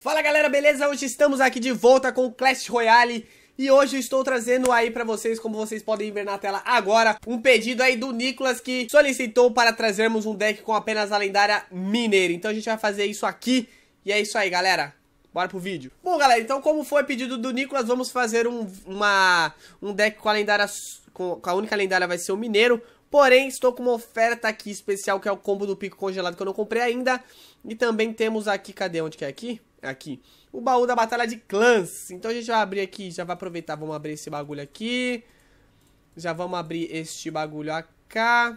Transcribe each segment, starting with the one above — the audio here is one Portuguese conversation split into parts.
Fala galera, beleza? Hoje estamos aqui de volta com o Clash Royale. E hoje eu estou trazendo aí pra vocês, como vocês podem ver na tela agora, um pedido aí do Nicolas que solicitou para trazermos um deck com apenas a lendária Mineiro. Então a gente vai fazer isso aqui e é isso aí galera. Bora pro vídeo. Bom galera, então como foi pedido do Nicolas, vamos fazer um deck com a lendária, com a única lendária vai ser o Mineiro. Porém, estou com uma oferta aqui especial, que é o combo do pico congelado, que eu não comprei ainda. E também temos aqui, cadê? Onde que é aqui? Aqui. O baú da batalha de clãs. Então a gente vai abrir aqui, já vai aproveitar, vamos abrir esse bagulho aqui. Já vamos abrir este bagulho cá.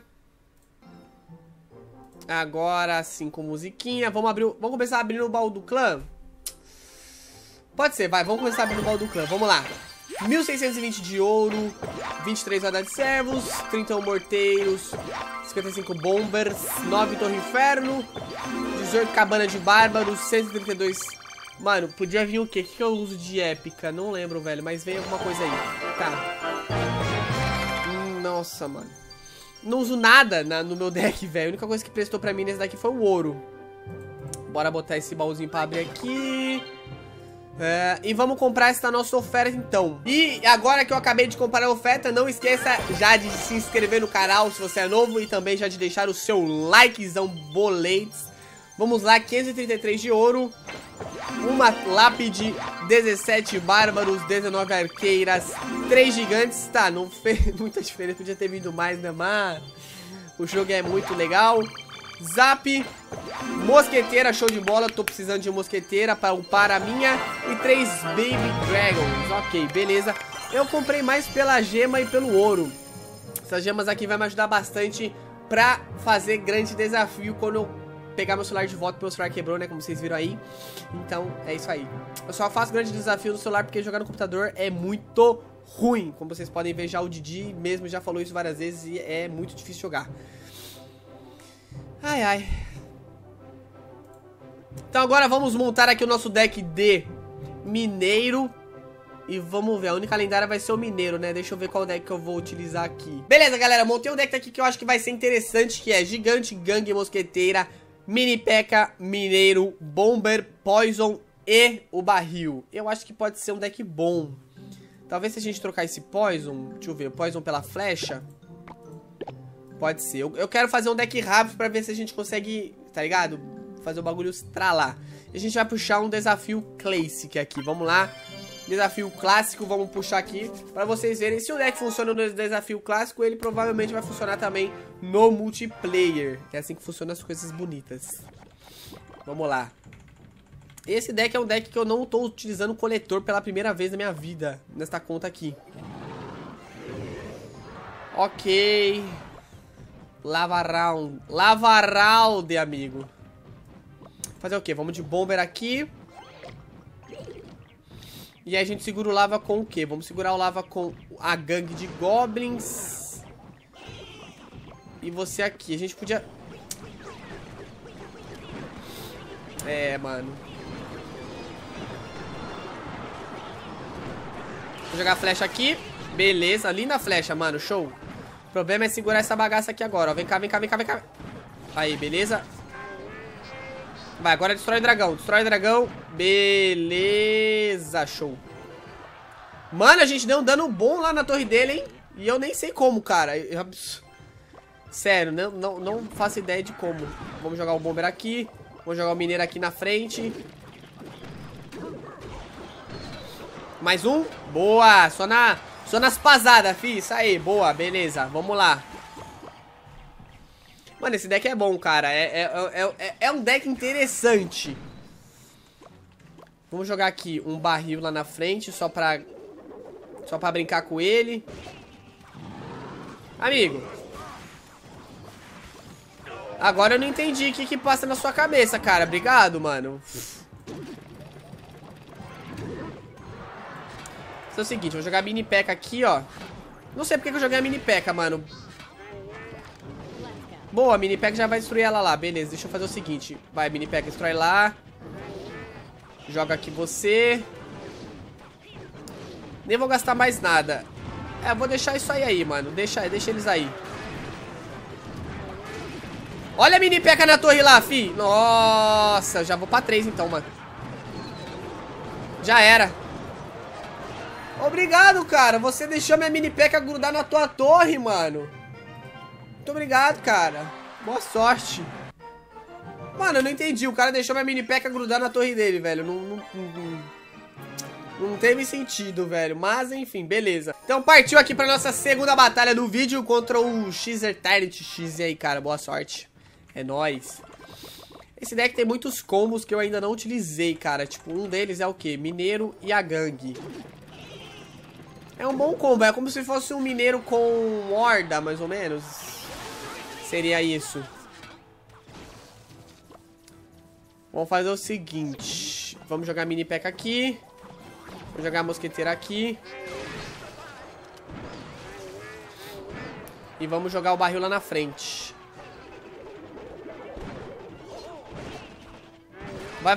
Agora sim, com musiquinha. Vamos começar abrindo o baú do clã? Pode ser, vai, vamos começar abrindo o baú do clã, vamos lá. 1620 de ouro, 23 rodas de servos, 31 morteiros, 55 bombers, 9 torre inferno, 18 cabana de bárbaros, 132... Mano, podia vir o quê? O que eu uso de épica? Não lembro, velho, mas vem alguma coisa aí. Tá. Nossa, mano. Não uso nada no meu deck, velho. A única coisa que prestou pra mim nesse daqui foi o ouro. Bora botar esse baúzinho pra abrir aqui. E vamos comprar essa nossa oferta então. E agora que eu acabei de comprar a oferta, não esqueça já de se inscrever no canal se você é novo. E também já de deixar o seu likezão boletes. Vamos lá, 533 de ouro, uma lápide, 17 bárbaros, 19 arqueiras, 3 gigantes. Tá, não fez muita diferença, podia ter vindo mais, né? Mas o jogo é muito legal. Zap, mosqueteira, show de bola. Tô precisando de mosqueteira para upar a minha. E 3 Baby Dragons. Ok, beleza. Eu comprei mais pela gema e pelo ouro. Essas gemas aqui vai me ajudar bastante pra fazer grande desafio quando eu pegar meu celular de volta. Meu celular quebrou, né, como vocês viram aí. Então, é isso aí. Eu só faço grande desafio no celular porque jogar no computador é muito ruim. Como vocês podem ver, já o Didi mesmo já falou isso várias vezes e é muito difícil jogar. Ai, ai. Então agora vamos montar aqui o nosso deck de Mineiro. E vamos ver, a única lendária vai ser o Mineiro, né? Deixa eu ver qual deck que eu vou utilizar aqui. Beleza, galera, montei um deck aqui que eu acho que vai ser interessante, que é Gigante, Gangue, Mosqueteira, Mini P.E.K.K.A, Mineiro, Bomber, Poison e o Barril. Eu acho que pode ser um deck bom. Talvez se a gente trocar esse Poison, deixa eu ver, Poison pela flecha... Pode ser. Eu quero fazer um deck rápido pra ver se a gente consegue, tá ligado? Fazer o bagulho estralar. E a gente vai puxar um desafio Classic aqui. Vamos lá. Desafio clássico, vamos puxar aqui pra vocês verem. Se o deck funciona no desafio clássico, ele provavelmente vai funcionar também no multiplayer. É assim que funcionam as coisas bonitas. Vamos lá. Esse deck é um deck que eu não tô utilizando coletor pela primeira vez na minha vida, nesta conta aqui. Ok. Lava round, amigo. Fazer o quê? Vamos de bomber aqui. E aí a gente segura o lava com o quê? Vamos segurar o lava com a gangue de goblins. E você aqui. A gente podia... mano. Vou jogar a flecha aqui. Beleza, linda a flecha, mano. Show. O problema é segurar essa bagaça aqui agora, ó. Vem cá, vem cá, vem cá, vem cá. Aí, beleza. Vai, agora destrói o dragão. Destrói o dragão. Beleza, show. Mano, a gente deu um dano bom lá na torre dele, hein? E eu nem sei como, cara. Sério, não faço ideia de como. Vamos jogar o bomber aqui. Vamos jogar o mineiro aqui na frente. Mais um. Boa, só nas pasadas, fi. Isso aí, boa, beleza. Vamos lá. Mano, esse deck é bom, cara. É um deck interessante. Vamos jogar aqui um barril lá na frente, só pra brincar com ele. Amigo. Agora eu não entendi o que passa na sua cabeça, cara. Obrigado, mano. É o seguinte, vou jogar a Mini P.E.K.K.A aqui, ó. Não sei porque que eu joguei a Mini P.E.K.K.A, mano. Boa, a Mini P.E.K.K.A já vai destruir ela lá. Beleza, deixa eu fazer o seguinte. Vai, Mini P.E.K.K.A, destrói lá. Joga aqui você. Nem vou gastar mais nada. Eu vou deixar isso aí, mano. Deixa eles aí. Olha a Mini P.E.K.K.A na torre lá, fi. Nossa, já vou pra 3 então, mano. Já era. Obrigado, cara. Você deixou minha mini P.E.K.K.A grudar na tua torre, mano. Muito obrigado, cara. Boa sorte. Mano, eu não entendi. O cara deixou minha mini P.E.K.K.A grudar na torre dele, velho. Não teve sentido, velho. Mas, enfim, beleza. Então, partiu aqui pra nossa segunda batalha do vídeo contra o Xer Tyrant X. E aí, cara, boa sorte. É nóis. Esse deck tem muitos combos que eu ainda não utilizei, cara. Tipo, um deles é o quê? Mineiro e a gangue. É um bom combo. É como se fosse um mineiro com horda, mais ou menos. Seria isso. Vamos fazer o seguinte. Vamos jogar mini P.E.K.K.A aqui. Vou jogar a mosqueteira aqui. E vamos jogar o barril lá na frente. Vai.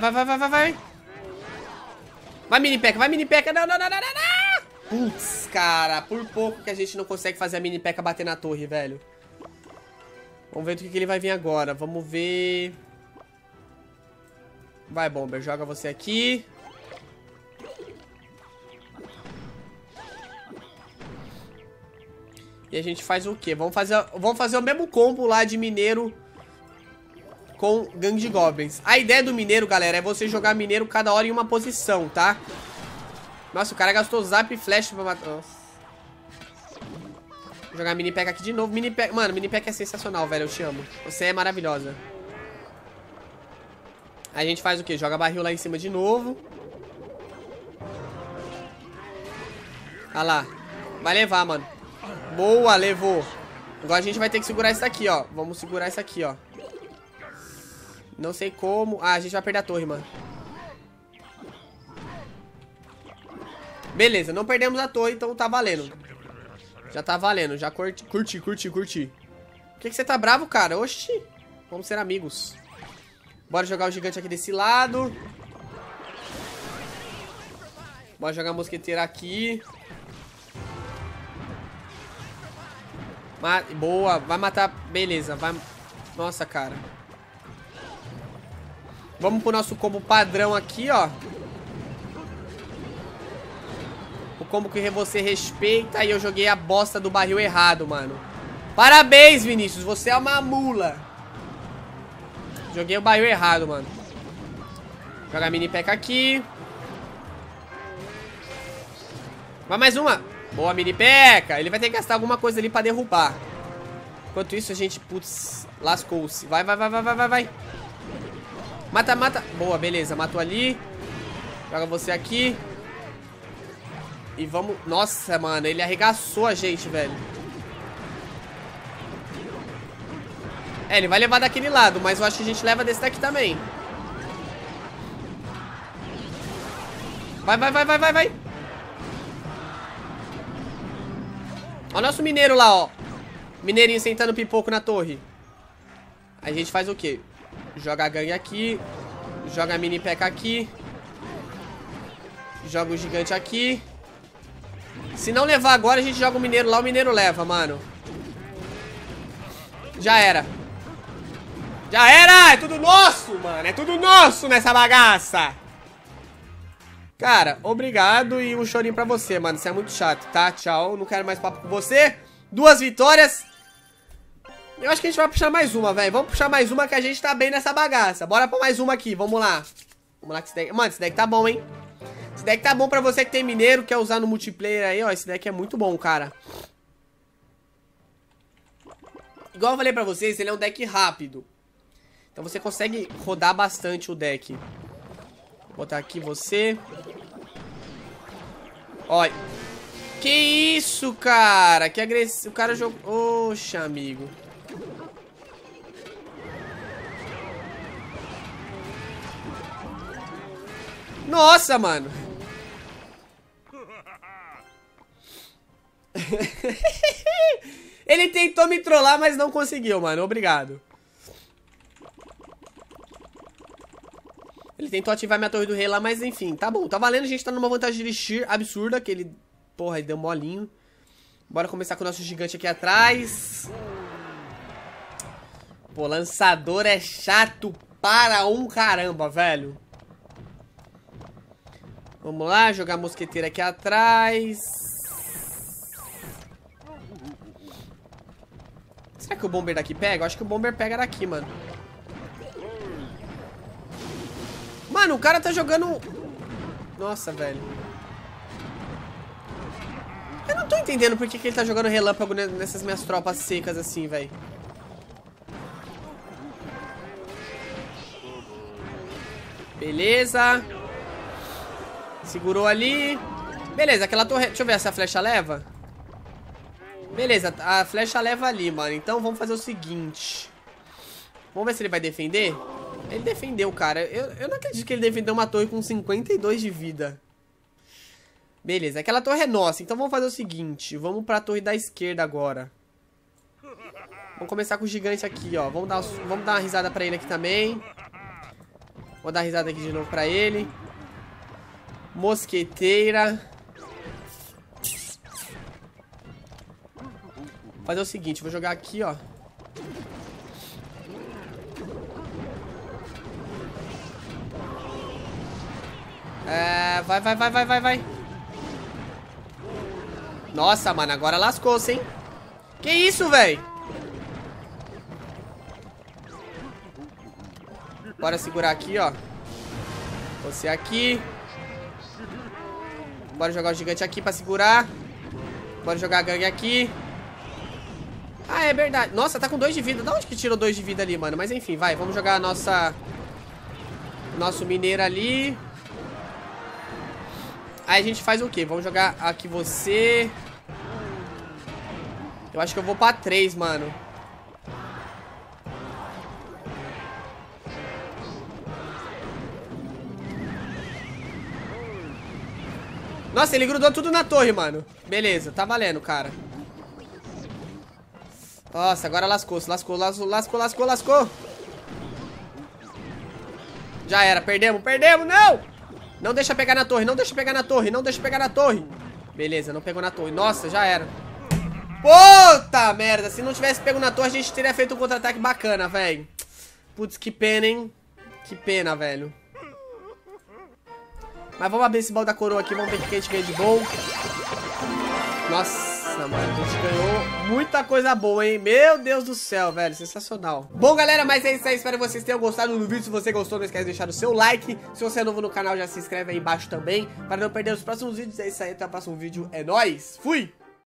Vai, mini P.E.K.K.A, vai, mini P.E.K.K.A. Não. Putz, cara. Por pouco que a gente não consegue fazer a mini P.E.K.K.A bater na torre, velho. Vamos ver do que ele vai vir agora. Vamos ver. Vai, Bomber. Joga você aqui. E a gente faz o quê? Vamos fazer o mesmo combo lá de mineiro com gangue de goblins. A ideia do mineiro, galera, é você jogar mineiro cada hora em uma posição, tá? Nossa, o cara gastou zap e flash pra matar. Nossa. Vou jogar mini P.E.K.K.A aqui de novo. Mano, mini P.E.K.K.A é sensacional, velho. Eu te amo. Você é maravilhosa. Aí a gente faz o quê? Joga barril lá em cima de novo. Olha lá. Vai levar, mano. Boa, levou. Agora a gente vai ter que segurar isso daqui, ó. Vamos segurar isso aqui, ó. Não sei como. Ah, a gente vai perder a torre, mano. Beleza, não perdemos a torre, então tá valendo. Já tá valendo, já curti. Por que você tá bravo, cara? Oxi. Vamos ser amigos. Bora jogar o gigante aqui desse lado. Bora jogar a mosqueteira aqui. Boa, vai matar. Beleza, vai. Nossa, cara. Vamos pro nosso combo padrão aqui, ó. O combo que você respeita. E eu joguei a bosta do barril errado, mano. Parabéns, Vinícius. Você é uma mula. Joguei o barril errado, mano. Jogar mini P.E.K.K.A aqui. Vai mais uma. Boa, mini P.E.K.K.A. Ele vai ter que gastar alguma coisa ali pra derrubar. Enquanto isso, a gente, putz, lascou-se. Vai. Mata. Boa, beleza. Matou ali. Joga você aqui. E vamos... Nossa, mano. Ele arregaçou a gente, velho. É, ele vai levar daquele lado. Mas eu acho que a gente leva desse daqui também. Vai. Olha o nosso mineiro lá, ó. Mineirinho sentando pipoco na torre. Aí a gente faz o quê? Joga a gangue aqui. Joga a mini P.E.K.K.A aqui. Joga o gigante aqui. Se não levar agora, a gente joga o mineiro lá. O mineiro leva, mano. Já era. É tudo nosso, mano. É tudo nosso nessa bagaça. Cara, obrigado e um chorinho pra você, mano. Você é muito chato, tá? Tchau, não quero mais papo com você. 2 vitórias. Eu acho que a gente vai puxar mais uma, velho. Vamos puxar mais uma que a gente tá bem nessa bagaça. Bora pra mais uma aqui, vamos lá. Vamos lá que esse deck... Mano, esse deck tá bom, hein? Esse deck tá bom pra você que tem mineiro, quer usar no multiplayer aí, ó. Esse deck é muito bom, cara. Igual eu falei pra vocês, ele é um deck rápido. Então você consegue rodar bastante o deck. Vou botar aqui você. Olha. Que isso, cara? Que agressivo. O cara jogou... Oxa, amigo. Nossa, mano. Ele tentou me trollar, mas não conseguiu, mano. Obrigado. Ele tentou ativar minha torre do rei lá, mas enfim. Tá bom, tá valendo. A gente tá numa vantagem de Xer absurda. Que ele... Porra, ele deu molinho. Bora começar com o nosso gigante aqui atrás. Pô, lançador é chato para um caramba, velho. Vamos lá, jogar a mosqueteira aqui atrás. Será que o bomber daqui pega? Eu acho que o bomber pega daqui, mano. Mano, o cara tá jogando... Nossa, velho. Eu não tô entendendo por que ele tá jogando relâmpago nessas minhas tropas secas assim, velho. Beleza. Segurou ali. Beleza, aquela torre... Deixa eu ver se a flecha leva. Beleza, a flecha leva ali, mano. Então vamos fazer o seguinte. Vamos ver se ele vai defender. Ele defendeu, cara. Eu não acredito que ele defendeu uma torre com 52 de vida. Beleza, aquela torre é nossa. Então vamos fazer o seguinte. Vamos pra torre da esquerda agora. Vamos começar com o gigante aqui, ó. Vamos dar uma risada pra ele aqui também. Vou dar risada aqui de novo pra ele. Mosqueteira. Vou fazer o seguinte, vou jogar aqui, ó. Vai. Nossa, mano, agora lascou-se, hein? Que isso, velho? Bora segurar aqui, ó. Você aqui. Bora jogar o gigante aqui pra segurar. Bora jogar a gangue aqui. Ah, é verdade. Nossa, tá com 2 de vida. Da onde que tirou 2 de vida ali, mano? Mas enfim, vai. Vamos jogar a nossa... Nosso mineiro ali. Aí a gente faz o quê? Vamos jogar aqui você. Eu acho que eu vou pra 3, mano. Nossa, ele grudou tudo na torre, mano. Beleza, tá valendo, cara. Nossa, agora lascou-se. Lascou. Já era, perdemos, não! Não deixa pegar na torre. Beleza, não pegou na torre. Nossa, já era. Puta merda, se não tivesse pego na torre, a gente teria feito um contra-ataque bacana, velho. Putz, que pena, hein? Que pena, velho. Mas vamos abrir esse baú da coroa aqui, vamos ver o que a gente ganha de bom. Nossa, mano, a gente ganhou muita coisa boa, hein? Meu Deus do céu, velho, sensacional. Bom, galera, mas é isso aí, espero que vocês tenham gostado do vídeo. Se você gostou, não esquece de deixar o seu like. Se você é novo no canal, já se inscreve aí embaixo também, para não perder os próximos vídeos. É isso aí, até o próximo vídeo, é nóis, fui!